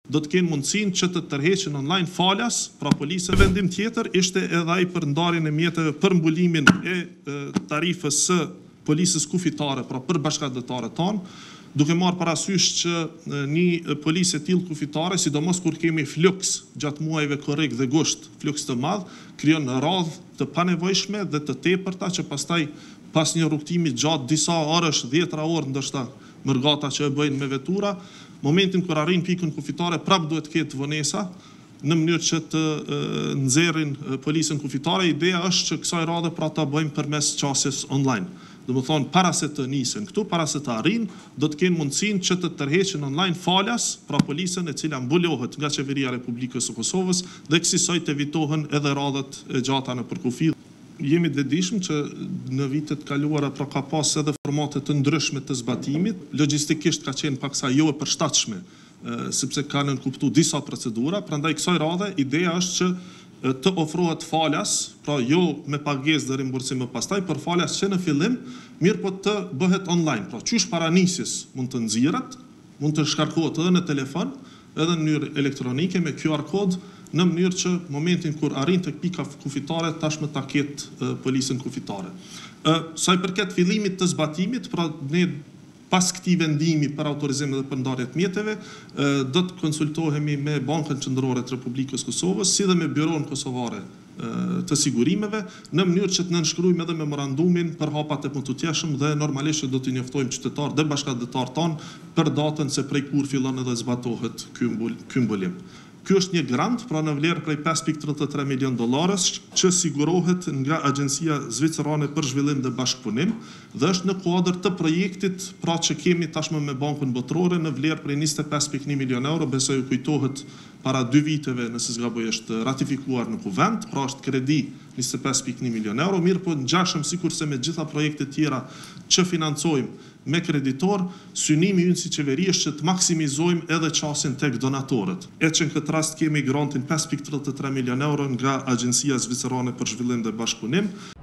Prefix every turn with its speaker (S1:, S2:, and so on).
S1: do të kenë mundësinë që të tërheqin online falas, pra policë. Vendim tjetër ishte edhe ai për ndarjen e mjeteve për mbulimin e tarifës së policës kufitare, pra për bashkëdhetarët tanë, duke marrë parasysh që një policë e tillë kufitare, sidomos kur kemi fluks gjatë muajve korrik dhe gusht, fluks të madh, krijon radhë të panevojshme dhe të tepërta që pastaj pas një rrugtimi gjatë disa orësh, 10 orë ndoshta mërgata që e bëjnë me vetura, momentin kur arrin pikën kufitare, prap duhet ketë vonesa në mënyrë që të nxjerrin policën kufitare. Ideja është që kësaj radhe pra ta bëjmë përmes qasjes online. Do të thonë, para se të nisen këtu, para se të arrin, do të kenë mundësinë që të tërheqin online falas, pra policën e cila mbulohet nga Qeveria e Republikës së Kosovës dhe kësaj të evitohen edhe radhët e gjata nëpër kufi. Jemi dedishëm që në vitet kaluara pra ka pas edhe formate të ndryshme të zbatimit, logjistikisht ka qenë paksa jo e përshtatshme, sepse kanë nënkuptu disa procedura, prandaj kësaj radhe ideja është që të ofrohet falas, pra jo me pagesë dhe rimbursim më pastaj, por falas që në fillim, mirë po të bëhet online, pra qysh para nisjes mund të nxirret, mund të shkarkohet edhe në telefon, edhe në mënyrë elektronike me QR kod, në mënyrë që momentin kur arrin tek pika kufitare tashmë ta ketë policën kufitare. Sa i përket fillimit të zbatimit, pra ne pas këtij vendimi për autorizim dhe për ndarje të mjeteve, do të konsultohemi me Bankën Qendrore të Republikës Kosovës, si dhe me Byron Kosovare të sigurimeve, në mënyrë që të nënshkruajmë edhe memorandumin për hapat e mëtutjeshëm dhe normalisht do t'i njoftojmë qytetarë dhe bashkëdhetarë tanë për datën se prej kur fillon edhe zbatohet ky mbulim. Ky është një grant, pra në vlerë prej 5.33 milion dollarës, që sigurohet nga Agjencia Zvicerane për Zhvillim dhe Bashkëpunim dhe është në kuadër të projektit, pra që kemi tashmë me Bankën Botërore në vlerë prej 25.1 milion euro, besoj u kujtohet para 2 viteve nëse s'gaboj është ratifikuar në kuvend, pra është kredi 25.1 milion euro, mirë po ngjashëm sikurse me gjitha projektet tjera që financojmë me kreditor, synimi ynë si qeveri është që të maksimizojmë edhe qasin tek donatorët. E që në këtë rast kemi grantin 5.33 milion euro nga Agjencia Zvicerane për Zhvillim dhe Bashkëpunim.